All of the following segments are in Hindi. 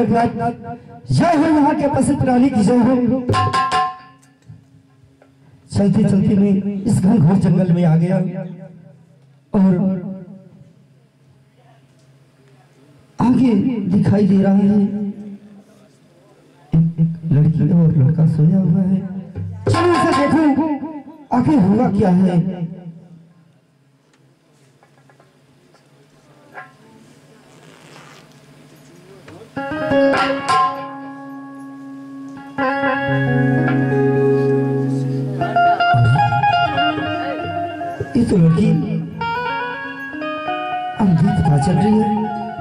गोरखनाथ जय हो, यहाँ के प्रसिद्ध प्राणी की जय हो। चलते चलते मैं इस घनघोर जंगल में आ गया और आगे दिखाई दे रहा है एक लड़की और लड़का सोया हुआ है। चलो इसे देखो आगे हुआ क्या है। ये तो लड़की अंधी पता चल रही है।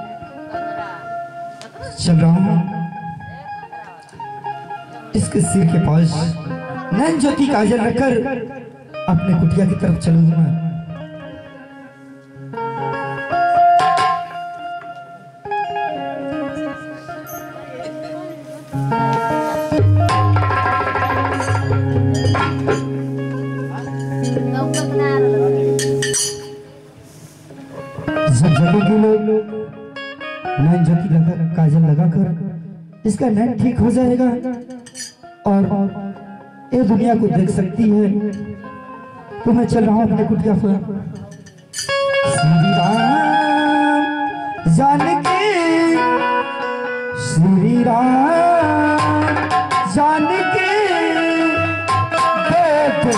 चल रहा हूं इसके सिर के पास नैन ज्योति काजल रखकर अपने कुटिया की तरफ चलूंगा। जब जगेगी लोग नैन ज्योति लगा काजल लगाकर इसका नैन ठीक हो जाएगा और ये दुनिया को देख सकती है। तो मैं चल रहा हूं अपने कुटिया पर। श्री राम जानकी, श्री राम जानकी बेटे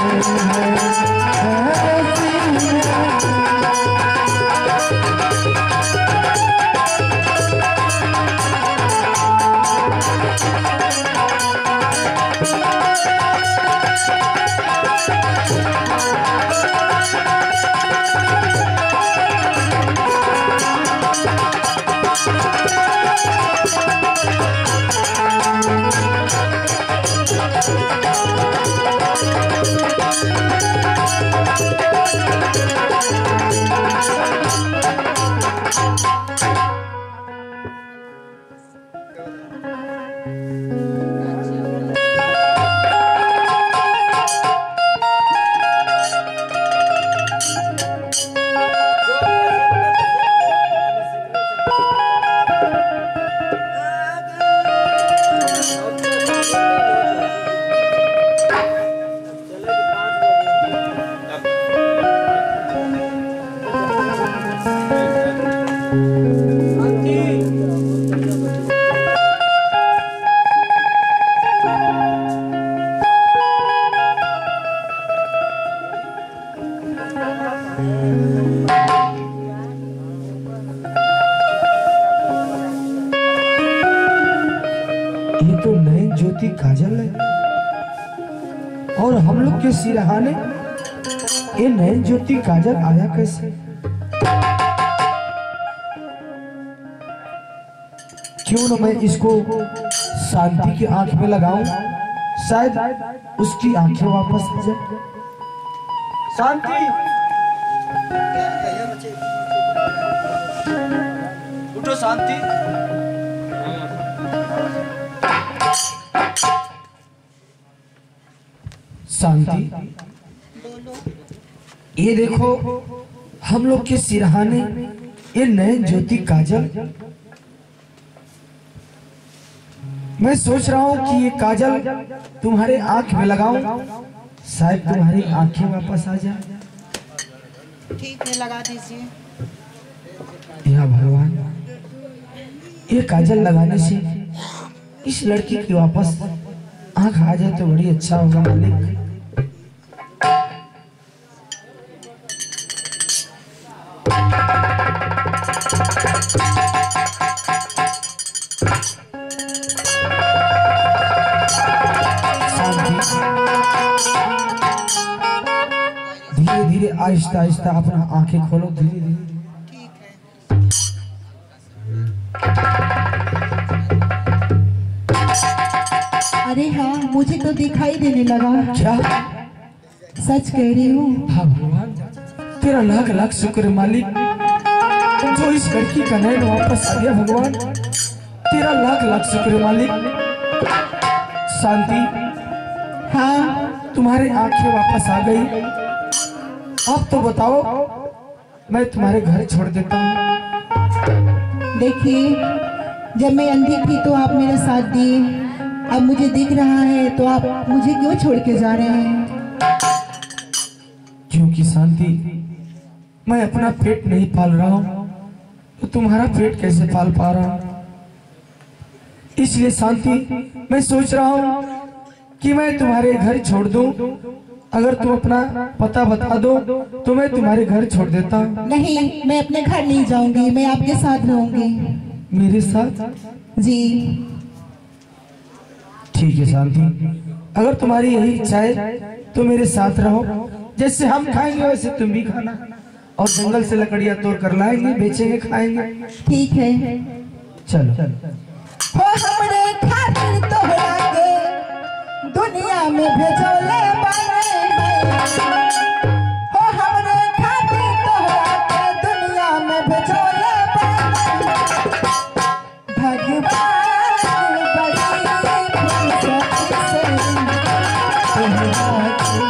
ये तो नैन ज्योति काजल है और हम लोग के सिरहाने ये नैन ज्योति काजल आया कैसे? क्यों न मैं इसको शांति की आंख में लगाऊं, शायद उसकी आंखें वापस आ जाए। शांति उठो, शांति शांति। ये देखो हम लोग के सिरहाने ये नैन ज्योति काजल। मैं सोच रहा हूँ कि ये काजल तुम्हारे आंख में लगाऊं, शायद तुम्हारी आंखें वापस आ जाए। ठीक है, लगा दीजिए। या भगवान, ये काजल लगाने से इस लड़की की वापस आंख आ जाए तो बड़ी अच्छा होगा मालिक। धीरे धीरे आहिस्ता आहिस्ता अपना आंखें खोलो, धीरे धीरे। अरे हाँ, मुझे तो दिखाई देने लगा। क्या सच कह रही हूँ? हाँ भगवान, तेरा लाख लाख शुक्र मालिक, जो इस लड़की का नैन वापस आ गया। भगवान तेरा लाख लाख शुक्र मालिक। शांति, हाँ, तुम्हारी आंखें वापस आ गई। अब तो बताओ, मैं तुम्हारे घर छोड़ देता हूँ। देखिए जब मैं अंधी थी तो आप मेरा साथ दिए, अब मुझे दिख रहा है तो आप मुझे क्यों छोड़ के जा रहे हैं? क्योंकि शांति, मैं अपना पेट नहीं पाल रहा हूँ तो तुम्हारा पेट कैसे पाल पा रहा हूँ। इसलिए शांति, मैं सोच रहा हूँ कि मैं तुम्हारे घर छोड़ दूं। अगर तुम अपना पता बता दो तो मैं तुम्हारे घर छोड़ देता हूँ। नहीं, मैं अपने घर नहीं जाऊंगी, मैं आपके साथ रहूंगी। मेरे साथ? जी ठीक है शांति, अगर तुम्हारी यही इच्छा है तो मेरे साथ रहो। जैसे हम खाएंगे वैसे तुम भी खाना, और जंगल से लकड़ियां तोड़ कर लाएंगे, बेचेंगे, खाएंगे। ठीक है। चलो। हो हमरे खातिर तोहरा के दुनिया में भेजोले बाने, हो हमरे खातिर तोहरा के दुनिया में भेजोले बाने। भगवान बड़ी फुर्सत से तोहरा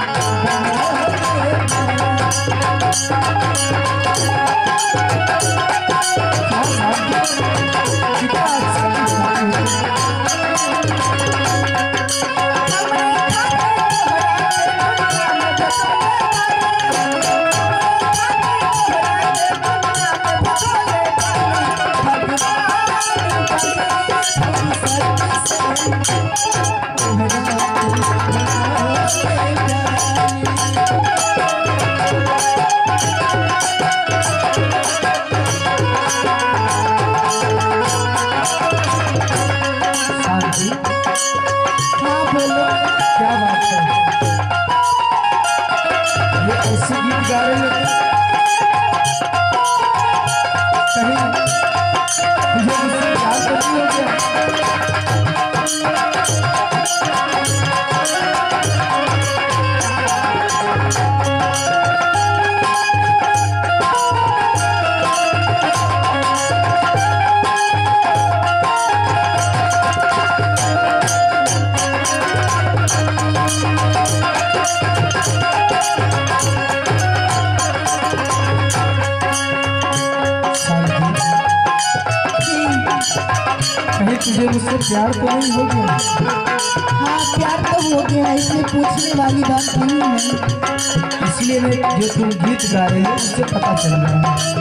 तुझे मुझसे प्यार तो नहीं हो गया? हाँ, प्यार तो हो गया, इसमें पूछने वाली बात नहीं है। इसलिए मैं जो तुम गीत गा रहे हो उससे पता चल रहा है।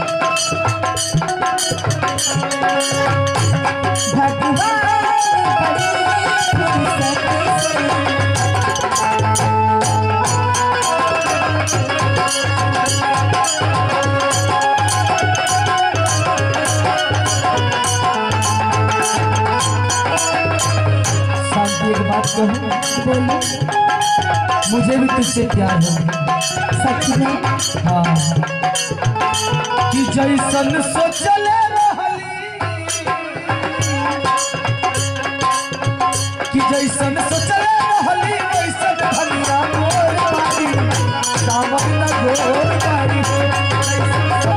भगवान बड़ी फुर्सत से एक बात कहूँ, बोलो। मुझे भी तुझसे प्यार है। सच में? हाँ। कि जैसन सोचले रहली, कि जैसन सोचले रहली वैसन भलिया मोर बारी, सावन न गोर बारी हो।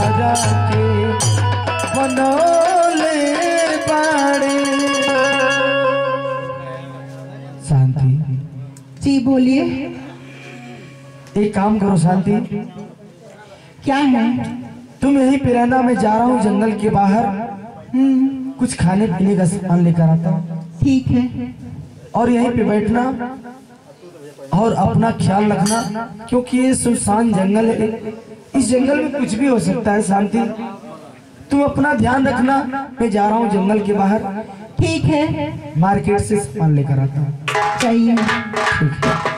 हमारा के बनोले बाड़े। शांति जी बोलिए। एक काम करो शांति, क्या है? तुम यहीं पे रहना, मैं जा रहा हूँ जंगल के बाहर, कुछ खाने पीने का सामान लेकर आता हूँ। ठीक है। और यहीं पे बैठना और अपना ख्याल रखना, क्योंकि ये सुनसान जंगल है, इस जंगल में कुछ भी हो सकता है। शांति तुम अपना ध्यान रखना, मैं जा रहा हूँ जंगल के बाहर। ठीक है। मार्केट से सामान लेकर आता हूँ। चाहिए। ठीक है।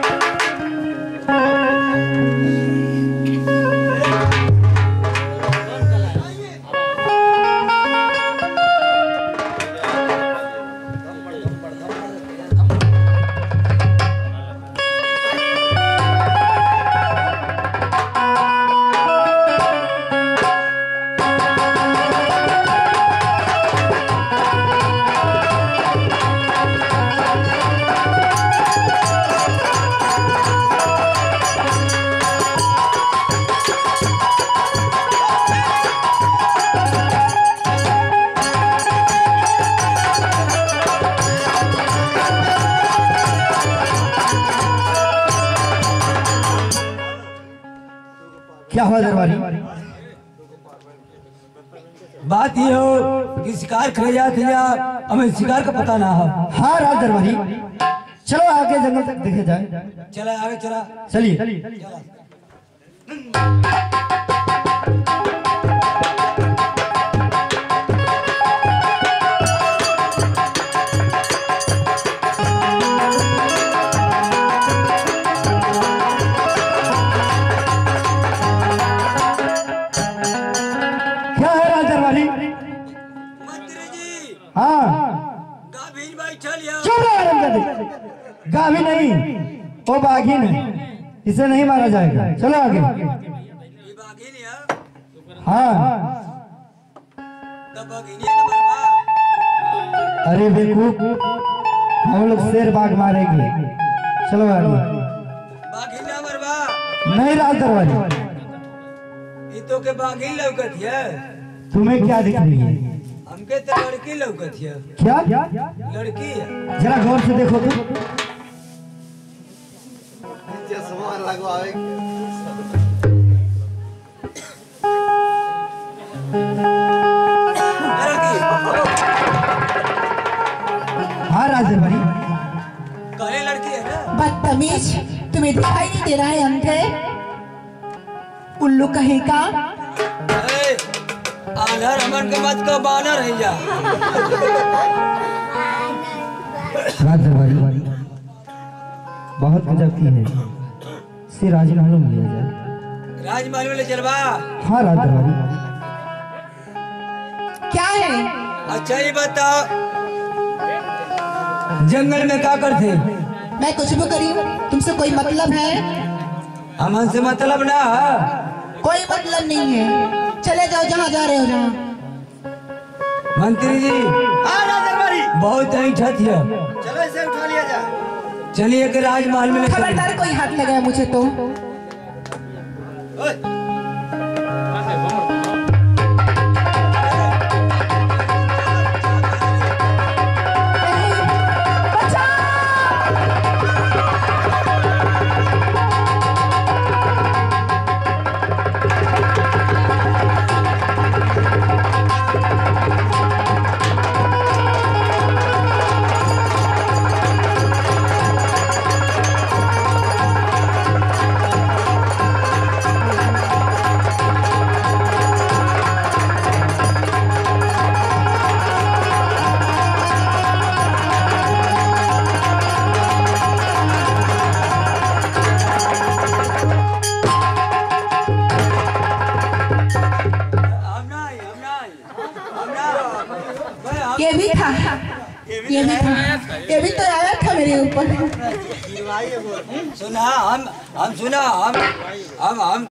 क्या हुआ दरबारी? बात ये हो कि शिकार खरीदा था, हमें शिकार का पता ना हो। हाँ राज दरबारी, चलो आगे जंगल तक देखे जाए। चला आगे चला। चलिए। क्या है राज दरबारी? मंत्री जी, हाँ गाभीन बैठल है। चुप रहो आरामजादी। गाभी नहीं, वो बाघिन है, इसे नहीं मारा जाएगा। चलो आगे। ये बाघीन है। हाँ तब बाघीन है नंबर बा। अरे बेवकूफ, हम लोग शेर बाघ मारेंगे। चलो आगे। बाघीन नंबर बा। नहीं राज दरबारी, ये तो के बाघीन लौकत है। तुम्हें क्या दिख रही है? हमके तो लड़की लौकत है। क्या? लड़की है। जरा गौर से देखो तो। हाँ राज दरबारी, कहे लड़की है ना। बदतमीज, तुम्हें दिखाई नहीं दे रहा है अंधे? उल्लू कहेगा। ए, आंधर हमन के मत को बानर है जा। राज दरबारी बहुत गजब की है, से राजमहल में लिया जाए। राजमहल में ले चलवा। हाँ राज दरबारी। क्या है? अच्छा ये बताओ, जंगल में क्या करते? मैं कुछ भी करी हूँ, तुमसे कोई मतलब है? हमन से मतलब ना है। कोई मतलब नहीं है, चले जाओ जहाँ जा रहे हो। जहाँ मंत्री जी, बहुत ऐठत है। चलो इसे उठा लिया जाए। चलिए कि राजमहल में ले चलिए। खबरदार कोई हाथ लगाया मुझे तो। ओए, ये भी था, ये भी था, ये भी तो आया था मेरे ऊपर। सुना हम सुना हम